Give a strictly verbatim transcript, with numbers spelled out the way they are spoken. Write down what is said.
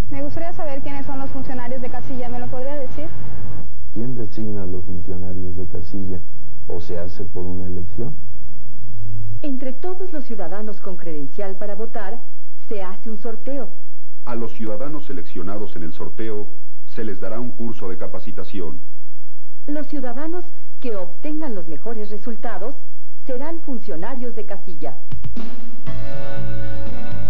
Me gustaría saber quiénes son los funcionarios de casilla, ¿me lo podría decir? ¿Quién designa a los funcionarios de casilla? ¿O se hace por una elección? Entre todos los ciudadanos con credencial para votar, se hace un sorteo. A los ciudadanos seleccionados en el sorteo se les dará un curso de capacitación. Los ciudadanos que obtengan los mejores resultados serán funcionarios de casilla.